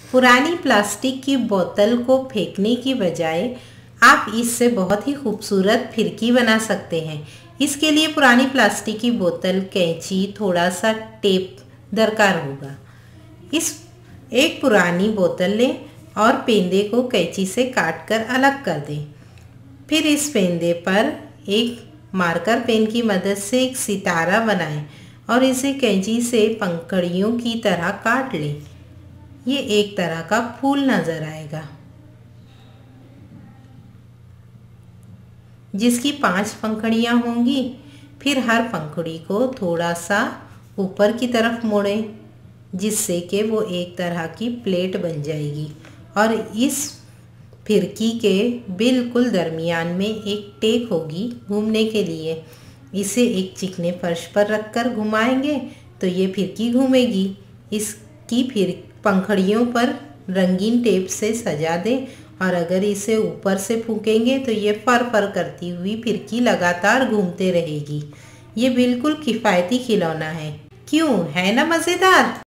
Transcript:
पुरानी प्लास्टिक की बोतल को फेंकने की बजाय आप इससे बहुत ही खूबसूरत फिरकी बना सकते हैं। इसके लिए पुरानी प्लास्टिक की बोतल, कैंची, थोड़ा सा टेप दरकार होगा। इस एक पुरानी बोतल लें और पेंदे को कैंची से काट कर अलग कर दें। फिर इस पेंदे पर एक मार्कर पेन की मदद से एक सितारा बनाएं और इसे कैंची से पंखुड़ियों की तरह काट लें। ये एक तरह का फूल नज़र आएगा जिसकी 5 पंखुड़ियाँ होंगी। फिर हर पंखुड़ी को थोड़ा सा ऊपर की तरफ मोड़ें जिससे कि वो एक तरह की प्लेट बन जाएगी और इस फिरकी के बिल्कुल दरमियान में एक टेक होगी घूमने के लिए। इसे एक चिकने फर्श पर रखकर घुमाएंगे तो ये फिरकी घूमेगी। इसकी फिर पंखुड़ियों पर रंगीन टेप से सजा दें और अगर इसे ऊपर से फूकेंगे तो ये फर करती हुई फिरकी लगातार घूमते रहेगी। ये बिल्कुल किफ़ायती खिलौना है, क्यों है ना मज़ेदार।